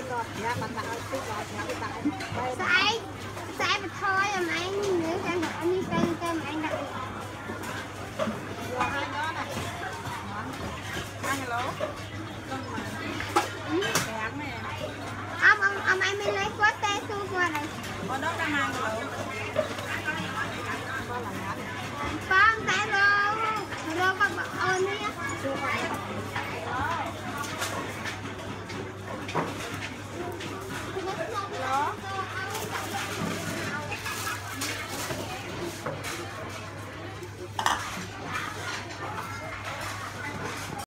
Sai mà thôi mà anh nếu em được anh đi cây mà anh đặt rồi hai đó này hai lố ông anh mới lấy quất tê su qua này con đó cả hai lố